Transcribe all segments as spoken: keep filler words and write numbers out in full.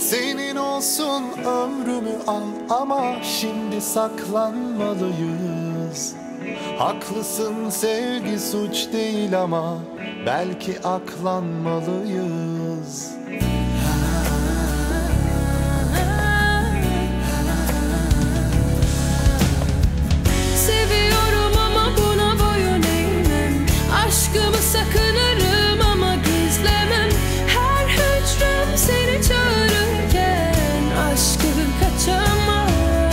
Senin olsun ömrümü al ama şimdi saklanmalıyız. Haklısın, sevgi suç değil ama belki aklanmalıyız. Seviyorum ama buna boyun eğmem. Aşkımı sakınırım ama gizlemem. Her hücrem seni çağırırken aşkı kaçamam.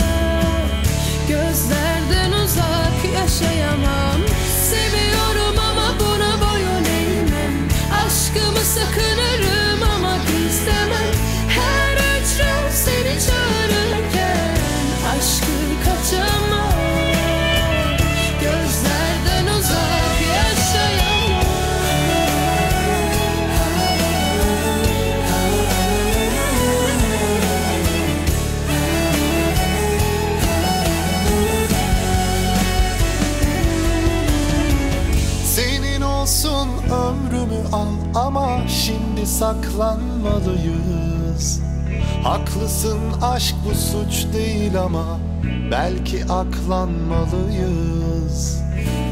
Gözlerden uzak yaşayamam. Seviyorum ama buna boyun eğmem. Aşkımı sakınırım ama gizlemem. Her hücrem seni çağırırken aşkı kaçamam. Gözlerden uzak yaşayamam. Senin olsun ömrümü al ama şimdi saklanmalıyız. Haklısın, aşk bu suç değil ama belki aklanmalıyız.